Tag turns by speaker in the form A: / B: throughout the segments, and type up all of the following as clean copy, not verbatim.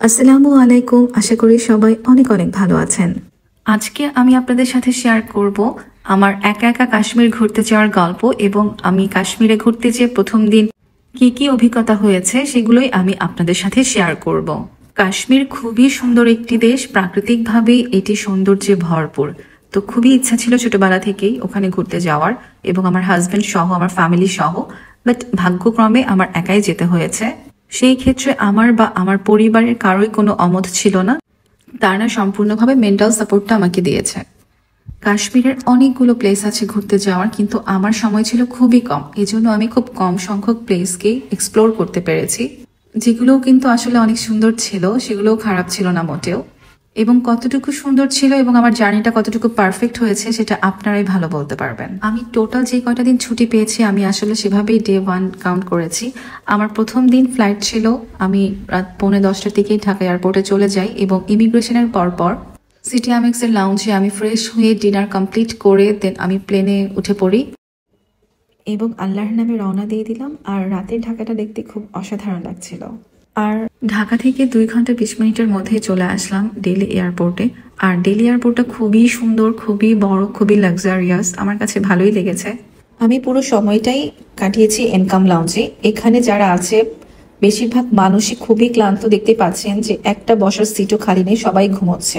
A: আসসালামু আলাইকুম। আশা করি সবাই অনেক অনেক ভালো আছেন। আজকে আমি আপনাদের সাথে শেয়ার করব আমার একা একা কাশ্মীর ঘুরতে যাওয়ার গল্প এবং আমি কাশ্মীরে ঘুরতে যেয়ে প্রথম দিন কি কি অভিজ্ঞতা হয়েছে সেগুলোই আমি আপনাদের সাথে শেয়ার করব। কাশ্মীর খুবই সুন্দর একটি দেশ, প্রাকৃতিকভাবে এটি সৌন্দর্যে ভরপুর। তো খুবই ইচ্ছা ছিল ছোটবেলা থেকেই ওখানে ঘুরতে যাওয়ার এবং আমার হাজবেন্ড সহ, আমার ফ্যামিলি সহ, বাট ভাগ্যক্রমে আমার একাই যেতে হয়েছে। সেই ক্ষেত্রে আমার বা আমার পরিবারের কারোই কোনো অমত ছিল না, তারা সম্পূর্ণভাবে মেন্টাল সাপোর্টটা আমাকে দিয়েছে। কাশ্মীরের অনেকগুলো প্লেস আছে ঘুরতে যাওয়ার, কিন্তু আমার সময় ছিল খুবই কম, এজন্য আমি খুব কম সংখ্যক প্লেসকেই এক্সপ্লোর করতে পেরেছি। যেগুলোও কিন্তু আসলে অনেক সুন্দর ছিল, সেগুলোও খারাপ ছিল না মোটেও। এবং কতটুকু সুন্দর ছিল এবং আমার জার্নিটা কতটুকু পারফেক্ট হয়েছে সেটা আপনারাই ভালো বলতে পারবেন। আমি টোটাল যে কয়টা দিন ছুটি পেয়েছি আমি আসলে সেভাবেই ডে 1 কাউন্ট করেছি। আমার প্রথম দিন ফ্লাইট ছিল, আমি রাত 9:45টার দিকেই ঢাকা এয়ারপোর্টে চলে যাই এবং ইমিগ্রেশনের পর সিটি আমেক্সের লাউঞ্জে আমি ফ্রেশ হয়ে ডিনার কমপ্লিট করে দেন আমি প্লেনে উঠে পড়ি এবং আল্লাহর নামে রওনা দিয়ে দিলাম। আর রাতের ঢাকাটা দেখতে খুব অসাধারণ লাগছিল। আর ঢাকা থেকে 2 ঘন্টা 20 মিনিটের মধ্যে চলে আসলাম দিল্লি এয়ারপোর্টে। আর দিল্লি এয়ারপোর্টটা খুবই সুন্দর, খুবই বড়, খুবই লাক্সারিয়াস, আমার কাছে ভালোই লেগেছে। আমি পুরো সময়টাই কাটিয়েছি এনকাম লাউঞ্জে। এখানে যারা আছে বেশিরভাগ মানুষই খুবই ক্লান্ত, দেখতে পাচ্ছেন যে একটা বসার সিটও খালি নেই, সবাই ঘুমোচ্ছে।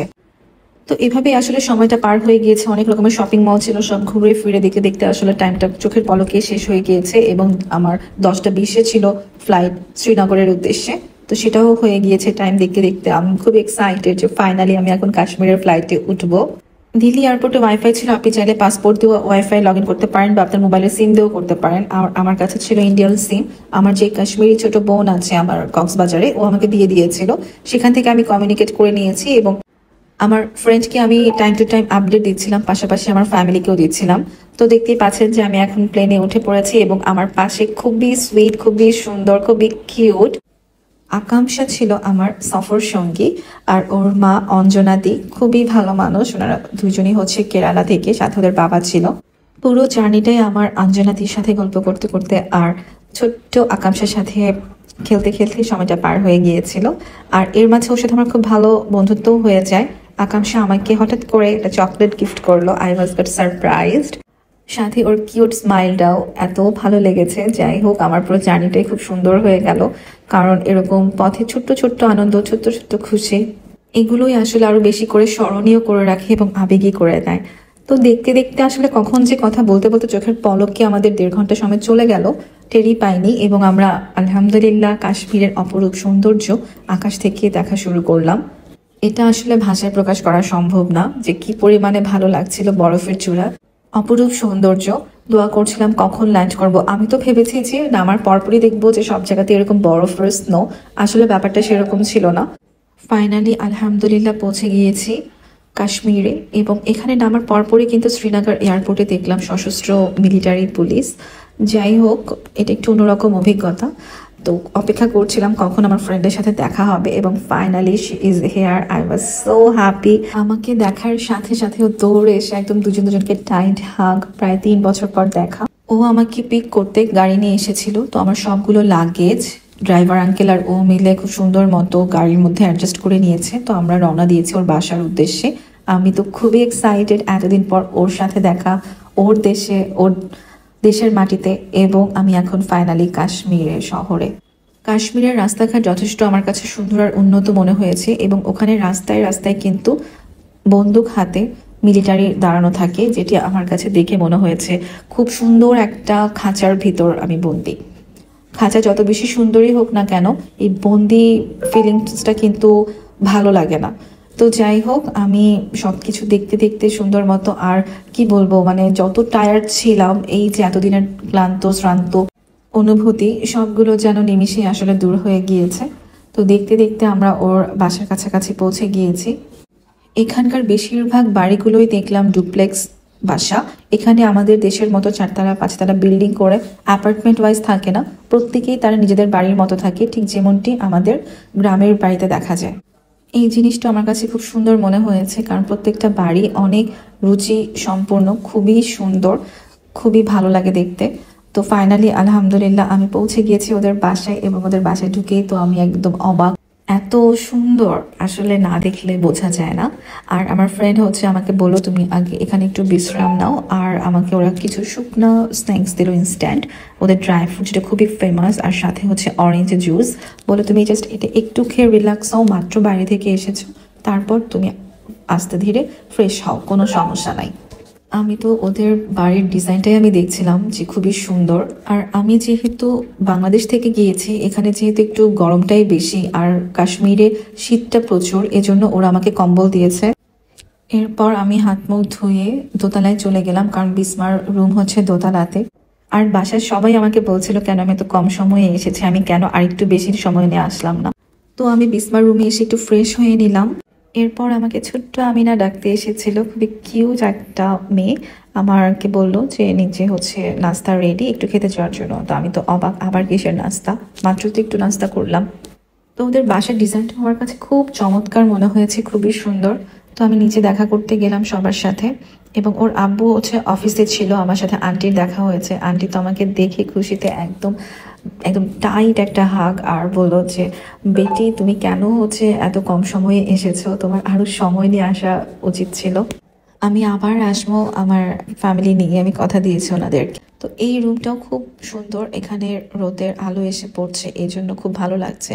A: তো এভাবে আসলে সময়টা পার হয়ে গিয়েছে। অনেক রকমের শপিং মল ছিল, সব ঘুরে ফিরে দেখতে দেখতে আসলে টাইমটা চোখের পলকে শেষ হয়ে গিয়েছে এবং আমার 10টা 20-এ ছিল ফ্লাইট শ্রীনগরের উদ্দেশ্যে। তো সেটাও হয়ে গিয়েছে টাইম দেখতে দেখতে। আমি খুব এক্সাইটেড যে ফাইনালি আমি এখন কাশ্মীরের ফ্লাইটে উঠবো। দিল্লি এয়ারপোর্টে ওয়াইফাই ছিল, আপনি চাইলে পাসপোর্ট দিয়ে ওয়াইফাই লগ ইন করতে পারেন বা আপনার মোবাইলের সিম দিয়েও করতে পারেন। আর আমার কাছে ছিল ইন্ডিয়ান সিম। আমার যে কাশ্মীরি ছোট বোন আছে আমার কক্সবাজারে, ও আমাকে দিয়ে দিয়েছিল, সেখান থেকে আমি কমিউনিকেট করে নিয়েছি এবং আমার ফ্রেন্ডকে আমি টাইম টু টাইম আপডেট দিচ্ছিলাম, পাশাপাশি আমার ফ্যামিলিকেও দিচ্ছিলাম। তো দেখতেই পাচ্ছেন যে আমি এখন প্লেনে উঠে পড়েছি এবং আমার পাশে খুবই সুইট, খুবই সুন্দর, খুবই কিউট আকাঙ্ক্ষা ছিল আমার সফর সঙ্গী। আর ওর মা অঞ্জনাদি খুবই ভালো মানুষ, ওনারা দুজনই হচ্ছে কেরালা থেকে, সাথে ওদের বাবা ছিল। পুরো জার্নিটাই আমার অঞ্জনাদির সাথে গল্প করতে করতে আর ছোট্ট আকাঙ্ক্ষার সাথে খেলতে খেলতে সময়টা পার হয়ে গিয়েছিল। আর এর মাঝে ওর সাথে আমার খুব ভালো বন্ধুত্বও হয়ে যায়। আকাঙ্ক্ষা আমাকে হঠাৎ করে একটা চকলেট গিফট করলো, আই ওয়াজ গট সারপ্রাইজড। সাথে ওর কিউট স্মাইলটাও এত ভালো লেগেছে। যাই হোক, আমার পুরো জার্নিটাই খুব সুন্দর হয়ে গেল, কারণ এরকম পথে ছোট্ট ছোট্ট আনন্দ, ছোট্ট ছোট্ট খুশি, এগুলোই আসলে আরো বেশি করে স্মরণীয় করে রাখে এবং আবেগী করে দেয়। তো দেখতে দেখতে আসলে কখন যে কথা বলতে বলতে চোখের পলকে আমাদের 1.5 ঘন্টা সময় চলে গেল টেরই পাইনি এবং আমরা আলহামদুলিল্লাহ কাশ্মীরের অপরূপ সৌন্দর্য আকাশ থেকে দেখা শুরু করলাম। এটা আসলে ভাষায় প্রকাশ করা সম্ভব না যে কি পরিমাণে ভালো লাগছিল। বরফের চূড়া, অপরূপ সৌন্দর্য। দোয়া করছিলাম কখন ল্যান্ড করব। আমি তো ভেবেছি যে নামার পরপরই দেখবো যে সব জায়গাতে এরকম বরফের স্নো, আসলে ব্যাপারটা সেরকম ছিল না। ফাইনালি আলহামদুলিল্লাহ পৌঁছে গিয়েছি কাশ্মীরে এবং এখানে নামার পরপরই কিন্তু শ্রীনগর এয়ারপোর্টে দেখলাম সশস্ত্র মিলিটারি পুলিশ। যাই হোক, এটা একটু অন্যরকম অভিজ্ঞতা। তো অপেক্ষা করছিলাম কখন আমার ফ্রেন্ডের সাথে দেখা হবে এবং finally she is here. I was so happy. আমাকে দেখার সাথে সাথে ও দৌড়ে এসে একদম দুজনকে টাইট হাগ, প্রায় 3 বছর পর দেখা। ও আমাকে পিক করতে গাড়ি নিয়ে এসেছিল। তো আমার সবগুলো লাগেজ ড্রাইভার আঙ্কেল আর ও মিলে খুব সুন্দর মতো গাড়ির মধ্যে অ্যাডজাস্ট করে নিয়েছে। তো আমরা রওনা দিয়েছি ওর বাসার উদ্দেশ্যে। আমি তো খুবই এক্সাইটেড এতদিন পর ওর সাথে দেখা, ওর দেশে, ওর দেশের মাটিতে। এবং আমি এখন ফাইনালি কাশ্মীরের শহরে। কাশ্মীরের রাস্তাঘাট যথেষ্ট আমার কাছে সুন্দর আর উন্নত মনে হয়েছে এবং ওখানে রাস্তায় রাস্তায় কিন্তু বন্দুক হাতে মিলিটারি দাঁড়ানো থাকে, যেটি আমার কাছে দেখে মনে হয়েছে খুব সুন্দর একটা খাঁচার ভিতর আমি বন্দি। খাঁচা যত বেশি সুন্দরই হোক না কেন, এই বন্দি ফিলিংসটা কিন্তু ভালো লাগে না। তো যাই হোক, আমি সবকিছু দেখতে দেখতে সুন্দর মতো, আর কি বলবো, মানে যত টায়ার্ড ছিলাম, এই যে এতদিনের ক্লান্ত শ্রান্ত অনুভূতি, সবগুলো যেন নিমিষে আসলে দূর হয়ে গিয়েছে। তো দেখতে দেখতে আমরা ওর বাসার কাছাকাছি পৌঁছে গিয়েছি। এখানকার বেশিরভাগ বাড়িগুলোই দেখলাম ডুপ্লেক্স বাসা। এখানে আমাদের দেশের মতো 4তলা 5তলা বিল্ডিং করে অ্যাপার্টমেন্ট ওয়াইজ থাকে না, প্রত্যেকেই তারা নিজেদের বাড়ির মতো থাকে, ঠিক যেমনটি আমাদের গ্রামের বাড়িতে দেখা যায়। এই জিনিসটা আমার কাছে খুব সুন্দর মনে হয়েছে, কারণ প্রত্যেকটা বাড়ি অনেক রুচি সম্পূর্ণ, খুবই সুন্দর, খুবই ভালো লাগে দেখতে। তো ফাইনালি আলহামদুলিল্লাহ আমি পৌঁছে গিয়েছি ওদের বাসায় এবং ওদের বাসায় ঢুকেই তো আমি একদম অবাক। এত সুন্দর আসলে না দেখলে বোঝা যায় না। আর আমার ফ্রেন্ড হচ্ছে আমাকে বললো তুমি আগে এখানে একটু বিশ্রাম নাও, আর আমাকে ওরা কিছু শুকনো স্ন্যাক্স দিল ইনস্ট্যান্ট, ওদের ড্রাই ফ্রুট যেটা খুবই ফেমাস, আর সাথে হচ্ছে অরেঞ্জ জুস। বলে তুমি জাস্ট এটা একটু খেয়ে রিল্যাক্স হও, মাত্র বাইরে থেকে এসেছো, তারপর তুমি আস্তে ধীরে ফ্রেশ হও, কোনো সমস্যা নাই। আমি তো ওদের বাড়ির ডিজাইনটাই আমি দেখছিলাম যে খুবই সুন্দর। আর আমি যেহেতু বাংলাদেশ থেকে গিয়েছি, এখানে যেহেতু একটু গরমটাই বেশি আর কাশ্মীরে শীতটা প্রচুর, এজন্য ওরা আমাকে কম্বল দিয়েছে। এরপর আমি হাত মুখ ধুয়ে দোতলায় চলে গেলাম, কারণ বিসমার রুম হচ্ছে দোতলাতে। আর বাসায় সবাই আমাকে বলছিল কেন আমি এত কম সময়ে এসেছি, আমি কেন আরেকটু বেশি সময় নিয়ে আসলাম না। তো আমি বিসমার রুমে এসে একটু ফ্রেশ হয়ে নিলাম। এরপর আমাকে ছোট্ট আমিনা ডাকতে এসেছিল, খুবই কিউট একটা মেয়ে। আমাকে বললো যে নিচে হচ্ছে নাস্তা রেডি, একটু খেতে যাওয়ার জন্য। তো আমি তো অবাক, আবার কিসের নাস্তা, মাত্র তো একটু নাস্তা করলাম। তো ওদের বাসার ডিজাইনটা আমার কাছে খুব চমৎকার মনে হয়েছে, খুবই সুন্দর। তো আমি নিচে দেখা করতে গেলাম সবার সাথে, এবং ওর আব্বু হচ্ছে অফিসে ছিল, আমার সাথে আন্টির দেখা হয়েছে। আন্টি তো আমাকে দেখে খুশিতে একদম একদম টাইট একটা হাগ, আর বললো যে বেটি তুমি কেন হচ্ছে এত কম সময়ে এসেছো, তোমার আরো সময় নিয়ে আসা উচিত ছিল। আমি আবার আসবো আমার ফ্যামিলি নিয়ে, আমি কথা দিয়েছি ওনাদেরকে। তো এই রুমটাও খুব সুন্দর, এখানে রোদের আলো এসে পড়ছে, এই জন্য খুব ভালো লাগছে।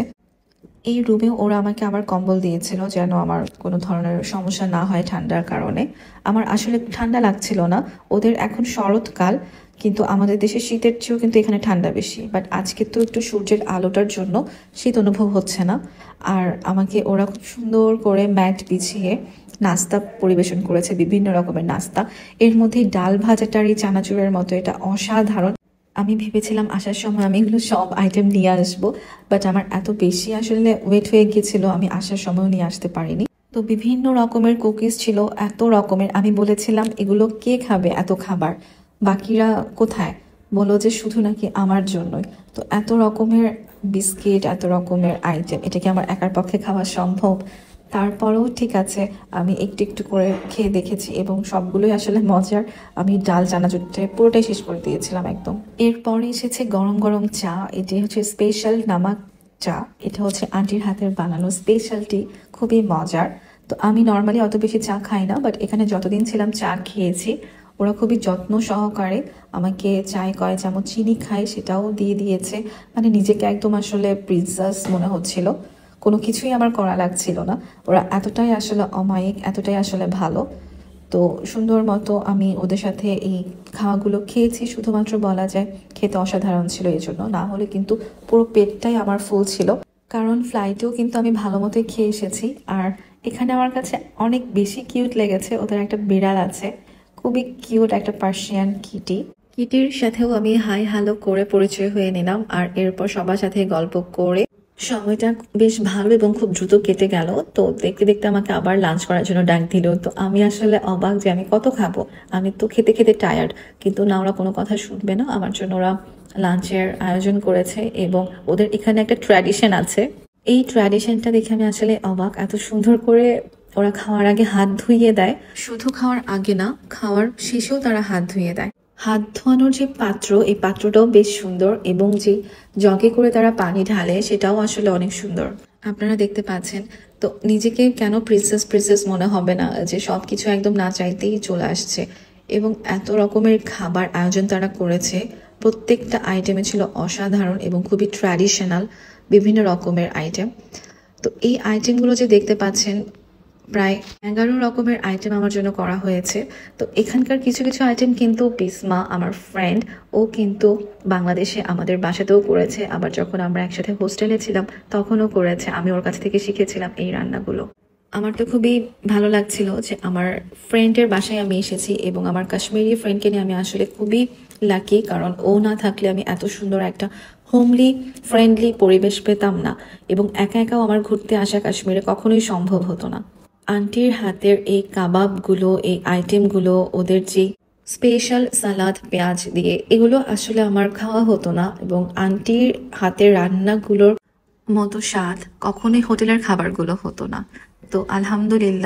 A: এই রুমেও ওরা আমাকে আবার কম্বল দিয়েছিল যেন আমার কোনো ধরনের সমস্যা না হয় ঠান্ডার কারণে। আমার আসলে ঠান্ডা লাগছিল না, ওদের এখন শরৎকাল, কিন্তু আমাদের দেশে শীতের চেয়েও কিন্তু এখানে ঠান্ডা বেশি। বাট আজকে তো একটু সূর্যের আলোটার জন্য শীত অনুভব হচ্ছে না। আর আমাকে ওরা খুব সুন্দর করে ম্যাট বিছিয়ে নাস্তা পরিবেশন করেছে, বিভিন্ন রকমের নাস্তা। এর মধ্যে ডাল ভাজাটার এই চানাচুরের মতো, এটা অসাধারণ। আমি ভেবেছিলাম আসার সময় আমি এগুলো সব আইটেম নিয়ে আসবো, বাট আমার এত বেশি আসলে ওয়েট হয়ে গিয়েছিল, আমি আসার সময়ও নিয়ে আসতে পারিনি। তো বিভিন্ন রকমের কুকিজ ছিল, এত রকমের। আমি বলেছিলাম এগুলো কে খাবে এত খাবার, বাকিরা কোথায়? বললো যে শুধু নাকি আমার জন্যই। তো এত রকমের বিস্কিট, এত রকমের আইটেম, এটা কি আমার একার পক্ষে খাওয়া সম্ভব? তারপরেও ঠিক আছে, আমি একটু একটু করে খেয়ে দেখেছি এবং সবগুলোই আসলে মজার। আমি ডাল চানাচুরটা পুরোটাই শেষ করে দিয়েছিলাম একদম। এরপরে এসেছে গরম গরম চা, এটি হচ্ছে স্পেশাল নামাক চা। এটা হচ্ছে আন্টির হাতের বানানো স্পেশালটি, খুবই মজার। তো আমি নর্মালি অত বেশি চা খাই না, বাট এখানে যতদিন ছিলাম চা খেয়েছি। ওরা খুবই যত্ন সহকারে আমাকে চায় কয় চামচ চিনি খাই সেটাও দিয়ে দিয়েছে, মানে নিজেকে একদম আসলে প্রিন্সেস মনে হচ্ছিল। কোনো কিছুই আমার করা লাগছিল না, ওরা এতটাই আসলে অমায়িক, এতটাই আসলে ভালো। তো সুন্দর মতো আমি ওদের সাথে এই খাওয়াগুলো খেয়েছি, শুধুমাত্র বলা যায় খেতে অসাধারণ ছিল। এই জন্য না হলে কিন্তু পুরো পেটটাই আমার ফুল ছিল, কারণ ফ্লাইটেও কিন্তু আমি ভালো মতোই খেয়ে এসেছি। আর এখানে আমার কাছে অনেক বেশি কিউট লেগেছে, ওদের একটা বিড়াল আছে, খুবই কিউট একটা পার্সিয়ান কিটি। কিটির সাথেও আমি হাই হ্যালো করে পরিচয় হয়ে নিলাম, আর এরপর সবার সাথে গল্প করে সময়টা বেশ ভালো এবং খুব দ্রুত কেটে গেল। তো দেখতে দেখতে আমাকে আবার লাঞ্চ করার জন্য ডাক দিল। তো আমি আসলে অবাক যে আমি কত খাবো, আমি তো খেতে খেতে টায়ার্ড। কিন্তু না, ওরা কোনো কথা শুনবে না, আমার জন্য ওরা লাঞ্চের আয়োজন করেছে। এবং ওদের এখানে একটা ট্র্যাডিশন আছে, এই ট্র্যাডিশনটা দেখে আমি আসলে অবাক। এত সুন্দর করে ওরা খাওয়ার আগে হাত ধুইয়ে দেয়, শুধু খাওয়ার আগে না, খাওয়ার শেষেও তারা হাত ধুইয়ে দেয়। হাত ধোয়ানোর যে পাত্র, এই পাত্রটাও বেশ সুন্দর, এবং যে জগে করে তারা পানি ঢালে সেটাও আসলে অনেক সুন্দর। আপনারা দেখতে পাচ্ছেন। তো নিজেকে কেন প্রিন্সেস প্রিন্সেস মনে হবে না, যে সবকিছু একদম না চাইতেই চলে আসছে। এবং এত রকমের খাবার আয়োজন তারা করেছে, প্রত্যেকটা আইটেমে ছিল অসাধারণ এবং খুবই ট্র্যাডিশনাল, বিভিন্ন রকমের আইটেম। তো এই আইটেমগুলো যে দেখতে পাচ্ছেন, প্রায় 11 রকমের আইটেম আমার জন্য করা হয়েছে। তো এখানকার কিছু কিছু আইটেম কিন্তু বিসমা আমার ফ্রেন্ড, ও কিন্তু বাংলাদেশে আমাদের বাসাতেও করেছে, আবার যখন আমরা একসাথে হোস্টেলে ছিলাম তখনও করেছে। আমি ওর কাছ থেকে শিখেছিলাম এই রান্নাগুলো। আমার তো খুবই ভালো লাগছিল যে আমার ফ্রেন্ডের বাসায় আমি এসেছি, এবং আমার কাশ্মীরি ফ্রেন্ডকে নিয়ে আমি আসলে খুবই লাকি, কারণ ও না থাকলে আমি এত সুন্দর একটা হোমলি ফ্রেন্ডলি পরিবেশ পেতাম না, এবং একা একাও আমার ঘুরতে আসা কাশ্মীরে কখনোই সম্ভব হতো না। আন্টির হাতের এই কাবাবগুলো, এই আইটেমগুলো, ওদের যে স্পেশাল সালাদ পেঁয়াজ দিয়ে, এগুলো আসলে আমার খাওয়া হতো না, এবং আন্টির হাতের রান্নাগুলোর মতো স্বাদ কখনোই হোটেলের খাবারগুলো হতো না। তো আলহামদুলিল্লাহ,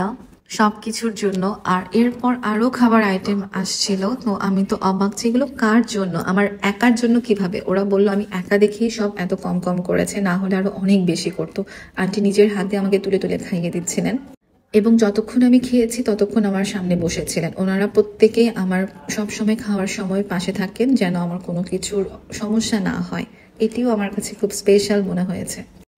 A: সবকিছুর জন্য। আর এরপর আরো খাবার আইটেম আসছিল, তো আমি তো অবাক যে এগুলো কার জন্য, আমার একার জন্য কিভাবে। ওরা বললো আমি একা দেখেই সব এত কম কম করেছে, না হলে আরো অনেক বেশি করতো। আন্টি নিজের হাতে আমাকে তুলে তুলে খাইয়ে দিচ্ছিলেন এবং যতক্ষণ আমি খেয়েছি ততক্ষণ আমার সামনে বসেছিলেন। ওনারা প্রত্যেকেই আমার সবসময় খাওয়ার সময় পাশে থাকেন, যেন আমার কোনো কিছুর সমস্যা না হয়। এটিও আমার কাছে খুব স্পেশাল মনে হয়েছে।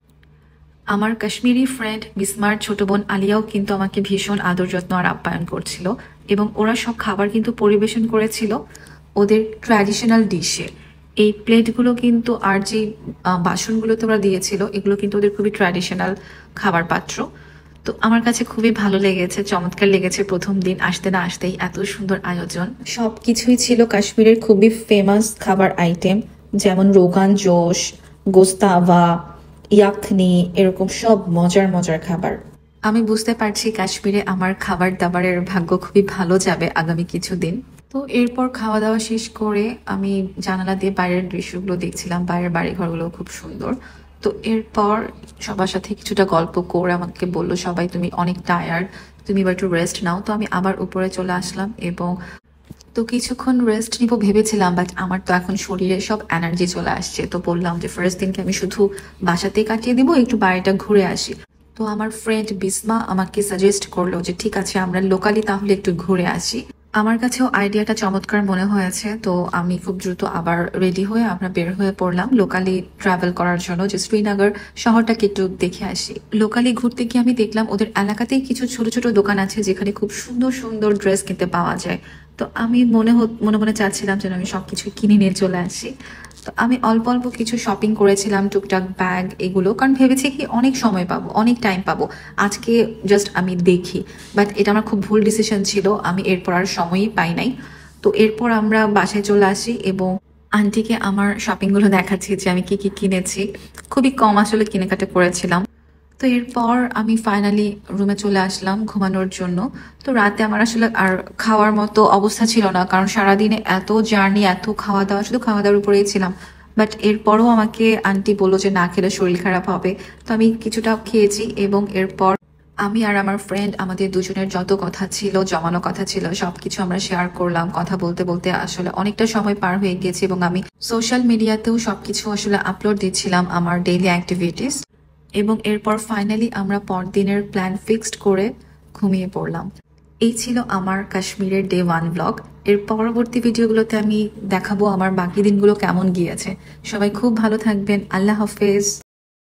A: আমার কাশ্মীরি ফ্রেন্ড বিসমার ছোট বোন আলিয়াও কিন্তু আমাকে ভীষণ আদর যত্ন আর আপ্যায়ন করছিল এবং ওরা সব খাবার কিন্তু পরিবেশন করেছিল ওদের ট্র্যাডিশনাল ডিশে। এই প্লেটগুলো কিন্তু আর যে বাসনগুলোতে ওরা দিয়েছিল এগুলো কিন্তু ওদের খুবই ট্র্যাডিশনাল খাবার পাত্র। তো আমার কাছে খুবই ভালো লেগেছে, চমৎকার লেগেছে। প্রথম দিন আসতে না আসতেই এত সুন্দর আয়োজন, সবকিছুই ছিল কাশ্মীরের খুবই ফেমাস খাবার আইটেম, যেমন রোগান জোশ, গোস্তাভা, ইয়াকনি, এরকম সব মজার মজার খাবার। আমি বুঝতে পারছি কাশ্মীরে আমার খাবার দাবারের ভাগ্য খুবই ভালো যাবে আগামী কিছুদিন। তো এরপর খাওয়া দাওয়া শেষ করে আমি জানালা দিয়ে বাইরের দৃশ্যগুলো দেখছিলাম, বাইরের বাড়িঘরগুলো খুব সুন্দর। তো এরপর সবার সাথে কিছুটা গল্প করে আমাকে বললো সবাই তুমি অনেক টায়ার্ড, তুমি এবার একটু রেস্ট নাও। তো আমি আবার উপরে চলে আসলাম এবং তো কিছুক্ষণ রেস্ট নিব ভেবেছিলাম, বাট আমার তো এখন শরীরে সব এনার্জি চলে আসছে। তো বললাম যে ফার্স্ট দিনকে আমি শুধু বাসাতেই কাটিয়ে দিব, একটু বাড়িটা ঘুরে আসি। তো আমার ফ্রেন্ড বিসমা আমাকে সাজেস্ট করলো যে ঠিক আছে আমরা লোকালি তাহলে একটু ঘুরে আসি। আমার কাছেও আইডিয়াটা চমৎকার মনে হয়েছে। তো আমি খুব দ্রুত আবার রেডি হয়ে আমরা বের হয়ে পড়লাম লোকালি ট্রাভেল করার জন্য, যে শ্রীনগর শহরটাকে একটু দেখে আসি। লোকালি ঘুরতে গিয়ে আমি দেখলাম ওদের এলাকাতেই কিছু ছোট ছোট দোকান আছে যেখানে খুব সুন্দর সুন্দর ড্রেস কিনতে পাওয়া যায়। তো আমি মনে মনে চাচ্ছিলাম যেন আমি সবকিছু কিনে নিয়ে চলে আসি। তো আমি অল্প অল্প কিছু শপিং করেছিলাম, টুকটাক ব্যাগ এগুলো, কারণ ভেবেছি কি অনেক সময় পাবো, অনেক টাইম পাবো, আজকে জাস্ট আমি দেখি। বাট এটা আমার খুব ভুল ডিসিশন ছিল, আমি এরপর আর সময়ই পাই নাই। তো এরপর আমরা বাসায় চলে আসি এবং আন্টিকে আমার শপিংগুলো দেখাচ্ছি যে আমি কি কি কিনেছি। খুবই কম আসলে কেনাকাটা করেছিলাম। তো এরপর আমি ফাইনালি রুমে চলে আসলাম ঘুমানোর জন্য। তো রাতে আমার আসলে আর খাওয়ার মতো অবস্থা ছিল না, কারণ সারাদিনে এত জার্নি, এত খাওয়া দাওয়া, শুধু খাওয়া দাওয়ার উপরেই ছিলাম। বাট এরপরও আমাকে আন্টি বললো যে না খেলে শরীর খারাপ হবে। তো আমি কিছুটা খেয়েছি এবং এরপর আমি আর আমার ফ্রেন্ড আমাদের দুজনের যত কথা ছিল, জমানো কথা ছিল, সবকিছু আমরা শেয়ার করলাম। কথা বলতে বলতে আসলে অনেকটা সময় পার হয়ে গেছে এবং আমি সোশ্যাল মিডিয়াতেও সবকিছু আসলে আপলোড দিচ্ছিলাম আমার ডেইলি অ্যাক্টিভিটিস। এবং এরপর ফাইনালি আমরা পরদিনের প্ল্যান ফিক্সড করে ঘুমিয়ে পড়লাম। এই ছিল আমার কাশ্মীরের ডে 1 ব্লগ। এর পরবর্তী ভিডিওগুলোতে আমি দেখাবো আমার বাকি দিনগুলো কেমন গিয়েছে। সবাই খুব ভালো থাকবেন। আল্লাহ হাফেজ।